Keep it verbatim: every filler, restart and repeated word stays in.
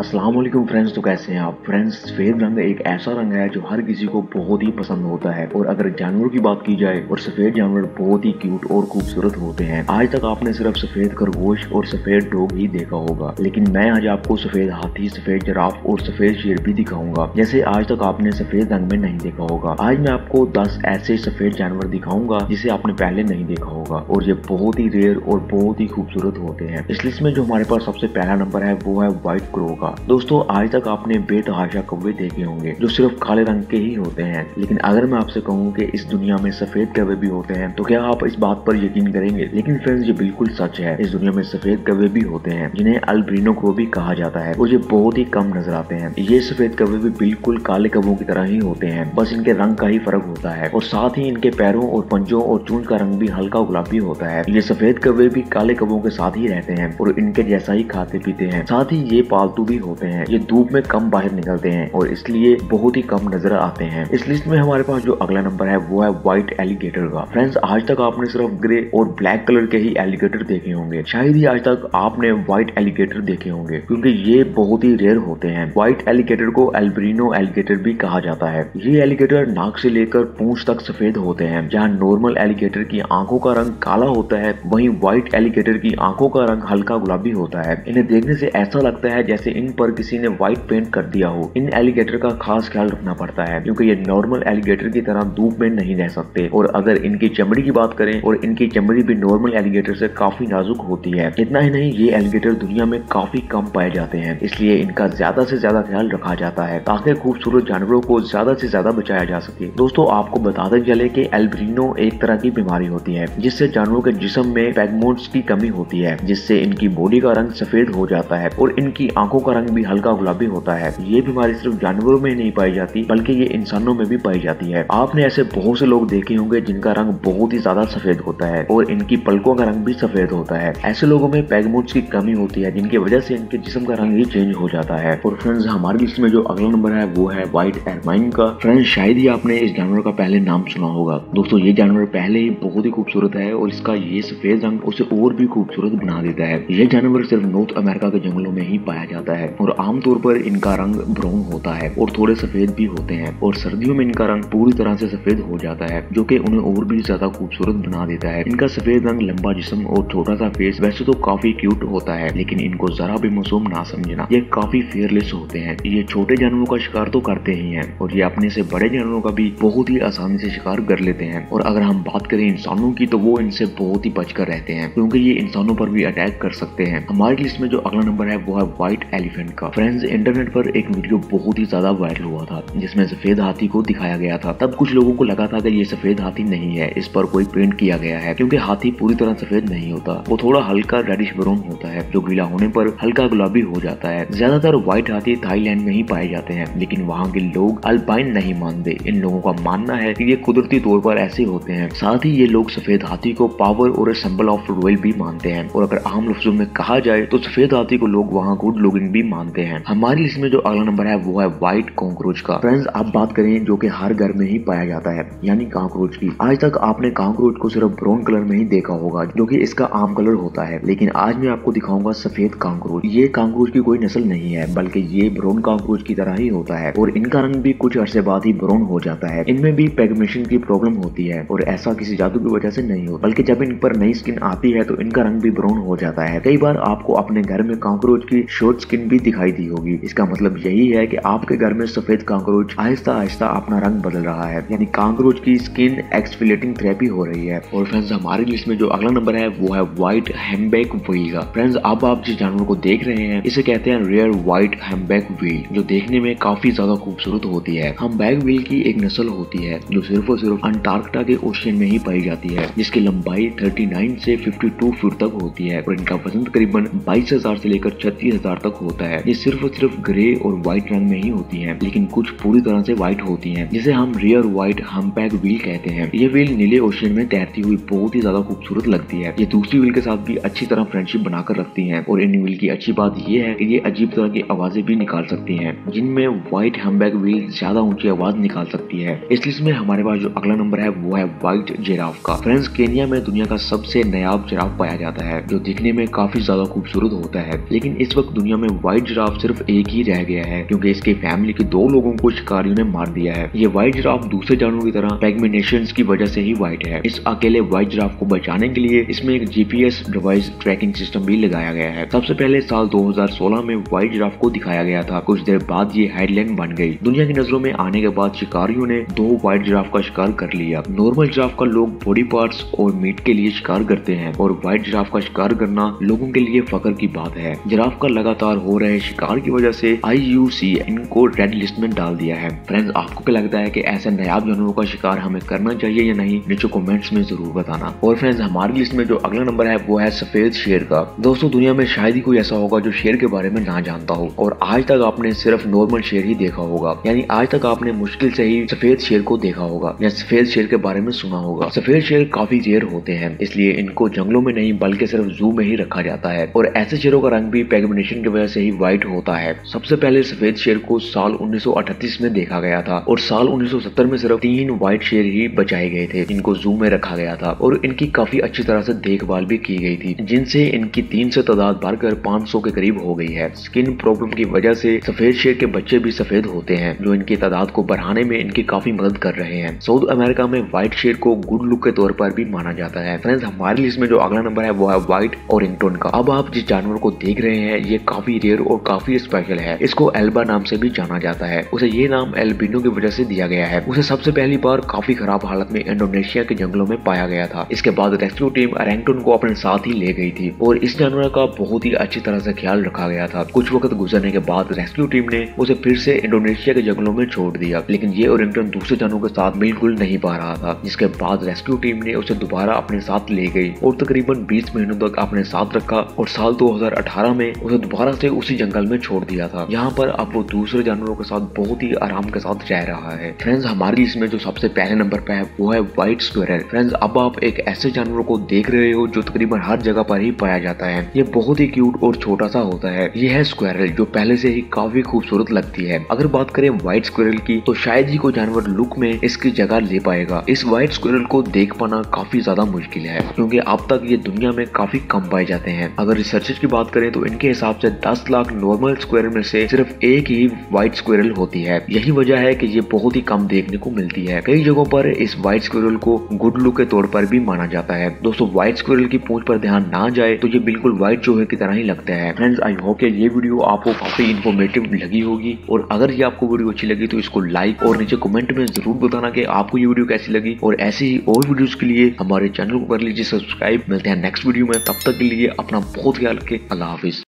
अस्सलाम वालेकुम फ्रेंड्स। तो कैसे हैं आप फ्रेंड्स। सफेद रंग एक ऐसा रंग है जो हर किसी को बहुत ही पसंद होता है। और अगर जानवरों की बात की जाए और सफेद जानवर बहुत ही क्यूट और खूबसूरत होते हैं। आज तक आपने सिर्फ सफेद खरगोश और सफेद डॉग ही देखा होगा, लेकिन मैं आज आपको सफेद हाथी, सफेद जिराफ और सफेद शेर भी दिखाऊंगा, जैसे आज तक आपने सफेद रंग में नहीं देखा होगा। आज मैं आपको दस ऐसे सफेद जानवर दिखाऊंगा जिसे आपने पहले नहीं देखा होगा, और ये बहुत ही रेयर और बहुत ही खूबसूरत होते हैं। इस लिस्ट में जो हमारे पास सबसे पहला नंबर है वो है व्हाइट क्रो का। दोस्तों, आज तक आपने बेतहाशा कौवे देखे होंगे जो सिर्फ काले रंग के ही होते हैं, लेकिन अगर मैं आपसे कहूं कि इस दुनिया में सफेद कौवे भी होते हैं तो क्या आप इस बात पर यकीन करेंगे? लेकिन फ्रेंड्स, ये बिल्कुल सच है। इस दुनिया में सफेद कौवे भी होते हैं जिन्हें अल्बिनो क्रो भी कहा जाता है, और ये बहुत ही कम नजर आते हैं। ये सफेद कौवे भी बिल्कुल काले कौवों की तरह ही होते हैं, बस इनके रंग का ही फर्क होता है। और साथ ही इनके पैरों और पंजों और चूंड का रंग भी हल्का गुलाबी होता है। ये सफेद कौवे भी काले कौवों के साथ ही रहते हैं और इनके जैसा ही खाते पीते हैं। साथ ही ये पालतू भी होते हैं। ये धूप में कम बाहर निकलते हैं और इसलिए बहुत ही कम नजर आते हैं। इस लिस्ट में हमारे पास जो अगला नंबर है वो है व्हाइट एलिगेटर का। फ्रेंड्स, आज तक आपने सिर्फ ग्रे और ब्लैक कलर के ही एलिगेटर देखे होंगे, शायद ही आज तक आपने व्हाइट एलिगेटर देखे होंगे, क्योंकि ये बहुत ही रेयर होते हैं। व्हाइट एलिगेटर को अल्बिनो एलिगेटर भी कहा जाता है। ये एलिगेटर नाक से लेकर पूंछ तक सफेद होते हैं। जहाँ नॉर्मल एलिगेटर की आंखों का रंग काला होता है, वहीं व्हाइट एलिगेटर की आंखों का रंग हल्का गुलाबी होता है। इन्हें देखने से ऐसा लगता है जैसे इन पर किसी ने व्हाइट पेंट कर दिया हो। इन एलिगेटर का खास ख्याल रखना पड़ता है क्योंकि ये नॉर्मल एलिगेटर की तरह धूप में नहीं रह सकते। और अगर इनकी चमड़ी की बात करें, और इनकी चमड़ी भी नॉर्मल एलिगेटर से काफी नाजुक होती है। इतना ही नहीं, ये एलिगेटर दुनिया में काफी कम पाए जाते हैं, इसलिए इनका ज्यादा से ज्यादा ख्याल रखा जाता है ताकि खूबसूरत जानवरों को ज्यादा से ज्यादा बचाया जा सके। दोस्तों, आपको बताते चले कि एल्बिनो एक तरह की बीमारी होती है जिससे जानवरों के जिस्म में पिगमेंट्स की कमी होती है, जिससे इनकी बॉडी का रंग सफेद हो जाता है और इनकी आंखों का रंग भी हल्का गुलाबी होता है। ये बीमारी सिर्फ जानवरों में नहीं पाई जाती, बल्कि ये इंसानों में भी पाई जाती है। आपने ऐसे बहुत से लोग देखे होंगे जिनका रंग बहुत ही ज्यादा सफेद होता है और इनकी पलकों का रंग भी सफेद होता है। ऐसे लोगों में पिगमेंट्स की कमी होती है, जिनकी वजह से इनके जिस्म का रंग ही चेंज हो जाता है। और फ्रेंड्स, हमारी लिस्ट में जो अगला नंबर है वो है व्हाइट एरमाइन का। फ्रेंड्स, शायद ही आपने इस जानवर का पहले नाम सुना होगा। दोस्तों, ये जानवर पहले ही बहुत ही खूबसूरत है और इसका ये सफेद रंग उसे और भी खूबसूरत बना देता है। यह जानवर सिर्फ नॉर्थ अमेरिका के जंगलों में ही पाया जाता है और आमतौर पर इनका रंग ब्राउन होता है और थोड़े सफेद भी होते हैं। और सर्दियों में इनका रंग पूरी तरह से सफेद हो जाता है, जो कि उन्हें और भी ज्यादा खूबसूरत बना देता है। इनका सफेद रंग, लंबा जिस्म और छोटा सा फेस वैसे तो काफी क्यूट होता है, लेकिन इनको जरा भी मासूम ना समझना। ये काफी फेयरलेस होते हैं। ये छोटे जानवरों का शिकार तो करते ही हैं और ये अपने से बड़े जानवरों का भी बहुत ही आसानी से शिकार कर लेते हैं। और अगर हम बात करें इंसानों की, तो वो इनसे बहुत ही बचकर रहते हैं क्योंकि ये इंसानों पर भी अटैक कर सकते हैं। हमारी लिस्ट में जो अगला नंबर है वो है व्हाइट एलिफेंट का। फ्रेंड्स, इंटरनेट पर एक वीडियो बहुत ही ज्यादा वायरल हुआ था जिसमें सफेद हाथी को दिखाया गया था। तब कुछ लोगों को लगा था कि ये सफेद हाथी नहीं है, इस पर कोई पेंट किया गया है, क्योंकि हाथी पूरी तरह सफेद नहीं होता। वो थोड़ा हल्का रेडिश ब्राउन होता है जो गीला होने पर हल्का गुलाबी हो जाता है। ज्यादातर व्हाइट हाथी थाईलैंड में ही पाए जाते हैं, लेकिन वहाँ के लोग अल्पाइन नहीं मानते। इन लोगों का मानना है कि ये कुदरती तौर पर ऐसे होते हैं। साथ ही ये लोग सफेद हाथी को पावर और सिंबल ऑफ रॉयल भी मानते हैं। और अगर आम लफ्जों में कहा जाए तो सफेद हाथी को लोग वहाँ गुड लुकिंग भी मानते हैं। हमारी लिस्ट में जो अगला नंबर है वो है व्हाइट कॉकरोच का। फ्रेंड्स, आप बात करें जो कि हर घर में ही पाया जाता है, यानी कॉकरोच की। आज तक आपने कॉकरोच को सिर्फ ब्राउन कलर में ही देखा होगा, जो कि इसका आम कलर होता है, लेकिन आज मैं आपको दिखाऊंगा सफेद कॉकरोच। ये कॉकरोच की कोई नस्ल नहीं है, बल्कि ये ब्राउन कॉकरोच की तरह ही होता है और इनका रंग भी कुछ अरसे बाद ही ब्राउन हो जाता है। इनमें भी पिगमेंटेशन की प्रॉब्लम होती है और ऐसा किसी जादू की वजह से नहीं होता, बल्कि जब इन पर नई स्किन आती है तो इनका रंग भी ब्राउन हो जाता है। कई बार आपको अपने घर में कॉकरोच की शॉर्ट स्किन भी दिखाई दी होगी। इसका मतलब यही है कि आपके घर में सफेद कॉकरोच आहिस्ता आहिस्ता अपना रंग बदल रहा है, यानी कॉकरोच की स्किन एक्सफोलिएटिंग थेरेपी हो रही है। और फ्रेंड्स, हमारी लिस्ट में जो अगला नंबर है वो है व्हाइट हम्बैक व्हेल का। फ्रेंड्स, अब आप जिस जानवर को देख रहे हैं इसे कहते हैं रेयर व्हाइट हम्बैक व्हेल, जो देखने में काफी ज्यादा खूबसूरत होती है। हम्बैक व्हेल की एक नस्ल होती है जो सिर्फ और सिर्फ अंटार्कटिका के ओशियन में ही पाई जाती है, जिसकी लंबाई उनतालीस से बावन फुट तक होती है और इनका वजन तकरीबन बाईस हजार से लेकर छत्तीस हजार तक होता है। ये सिर्फ और सिर्फ ग्रे और व्हाइट रंग में ही होती हैं, लेकिन कुछ पूरी तरह से व्हाइट होती हैं, जिसे हम रेयर व्हाइट हम्बैक व्हेल कहते हैं। ये व्हेल नीले ओशियन में तैरती हुई बहुत ही ज्यादा खूबसूरत लगती है। ये दूसरी व्हेल के साथ भी अच्छी तरह फ्रेंडशिप बनाकर रखती हैं और इन व्हेल की अच्छी बात ये है कि ये अजीब तरह की आवाजें भी निकाल सकती हैं, जिनमें व्हाइट हम्बैक व्हेल ज्यादा ऊंची आवाज निकाल सकती है। इस लिस्ट में हमारे पास जो अगला नंबर है वो है व्हाइट जिराफ का। फ्रेंड्स, केन्या में दुनिया का सबसे नायाब जिराफ पाया जाता है जो दिखने में काफी ज्यादा खूबसूरत होता है, लेकिन इस वक्त दुनिया में व्हाइट जिराफ सिर्फ एक ही रह गया है क्योंकि इसके फैमिली के दो लोगों को शिकारियों ने मार दिया है। ये व्हाइट जिराफ दूसरे जानवरों की तरह पैगमेनेशंस की वजह से ही व्हाइट है। इस अकेले व्हाइट जिराफ को बचाने के लिए इसमें एक जीपीएस डिवाइस ट्रैकिंग सिस्टम भी लगाया गया है। सबसे पहले साल दो हज़ार सोलह में व्हाइट जिराफ को दिखाया गया था। कुछ देर बाद ये हेडलाइन बन गई। दुनिया की नजरों में आने के बाद शिकारियों ने दो व्हाइट जिराफ का शिकार कर लिया। नॉर्मल जिराफ का लोग बॉडी पार्ट्स और मीट के लिए शिकार करते हैं और व्हाइट जिराफ का शिकार करना लोगों के लिए फख्र की बात है। जिराफ का लगातार हो रहे शिकार की वजह से आई यू सी इनको रेड लिस्ट में डाल दिया है। फ्रेंड्स, आपको क्या लगता है कि ऐसे नायाब जानवरों का शिकार हमें करना चाहिए या नहीं? नीचे कमेंट्स में जरूर बताना। और फ्रेंड्स, हमारी लिस्ट में जो अगला नंबर है वो है सफेद शेर का। दोस्तों, दुनिया में शायद ही कोई ऐसा होगा जो शेर के बारे में ना जानता हो और आज तक आपने सिर्फ नॉर्मल शेर ही देखा होगा, यानी आज तक आपने मुश्किल से ही सफेद शेर को देखा होगा या सफेद शेर के बारे में सुना होगा। सफेद शेर काफी रेयर होते हैं, इसलिए इनको जंगलों में नहीं बल्कि सिर्फ जू में ही रखा जाता है और ऐसे शेरों का रंग भी पैगमेनेशन की वजह से ही व्हाइट होता है। सबसे पहले सफेद शेर को साल उन्नीस सौ अड़तीस में देखा गया था और साल उन्नीस सौ सत्तर में सिर्फ तीन व्हाइट शेर ही बचाए गए थे। इनको जू में रखा गया था और इनकी काफी अच्छी तरह से देखभाल भी की गई थी, जिनसे इनकी तीन से तादाद बढ़कर पाँच सौ के करीब हो गई है। स्किन प्रॉब्लम की वजह से सफेद शेर के बच्चे भी सफेद होते हैं, जो इनकी तादाद को बढ़ाने में इनकी काफी मदद कर रहे हैं। साउथ अमेरिका में व्हाइट शेर को गुड लुक के तौर पर भी माना जाता है। फ्रेंड्स, हमारी लिस्ट में जो अगला नंबर है वो है व्हाइट ओरिंगटन का। अब आप जिस जानवर को देख रहे हैं ये काफी रेयर और काफी स्पेशल है। इसको एल्बा नाम से भी जाना जाता है। उसे ये नाम एल्बिनो की वजह से दिया गया है। उसे सबसे पहली बार काफी खराब हालत में इंडोनेशिया के जंगलों में पाया गया था। इसके बाद रेस्क्यू टीम ओरिंगटन को अपने साथ ही ले गई थी और इस जानवर का बहुत ही अच्छी तरह से ख्याल रखा गया था। कुछ वक्त गुजरने के बाद रेस्क्यू टीम ने उसे फिर से इंडोनेशिया के जंगलों में छोड़ दिया, लेकिन ये ओरिंगटन दूसरे जानवरों के साथ बिल्कुल नहीं पा रहा था। जिसके बाद रेस्क्यू टीम ने उसे दोबारा अपने साथ ले गई और तकरीबन बीस महीनों तक अपने साथ रखा और साल दो हज़ार अठारह में उसे दोबारा से उसी जंगल में छोड़ दिया था। यहाँ पर अब वो दूसरे जानवरों के साथ बहुत ही आराम के साथ रह रहा है। फ्रेंड्स, हमारी इसमें जो सबसे पहले नंबर पे है वो है व्हाइट स्क्विरल। फ्रेंड्स, अब आप एक ऐसे जानवर को देख रहे हो जो तकरीबन हर जगह पर ही पाया जाता है। ये बहुत ही क्यूट और छोटा सा होता है। ये है स्क्विरल, जो पहले से ही काफी खूबसूरत लगती है। अगर बात करें व्हाइट स्क्विरल की तो शायद ही कोई जानवर लुक में इसकी जगह ले पाएगा। इस व्हाइट स्क्विरल को देख पाना काफी ज्यादा मुश्किल है क्योंकि अब तक ये दुनिया में काफी कम पाए जाते हैं। अगर रिसर्चर्स की बात करें तो इनके हिसाब से दस लाख नॉर्मल स्क्विरल में से सिर्फ एक ही व्हाइट स्क्विरल होती है। यही वजह है कि ये बहुत ही कम देखने को मिलती है। कई जगहों पर इस व्हाइट स्क्विरल को गुड लुक के तौर पर भी माना जाता है। दोस्तों, व्हाइट स्क्विरल की पूंछ पर ध्यान ना जाए तो ये बिल्कुल व्हाइट चूहे की तरह ही लगता है। फ्रेंड्स, आई होप कि ये वीडियो आपको काफी इन्फॉर्मेटिव लगी होगी और अगर ये आपको वीडियो अच्छी लगी तो इसको लाइक और नीचे कमेंट में जरूर बताना कि आपको ये वीडियो कैसी लगी और ऐसी ही और वीडियोस के लिए हमारे चैनल को कर लीजिए सब्सक्राइब। मिलते हैं नेक्स्ट वीडियो में, तब तक के लिए अपना बहुत ख्याल रखें। अल्लाह हाफिज।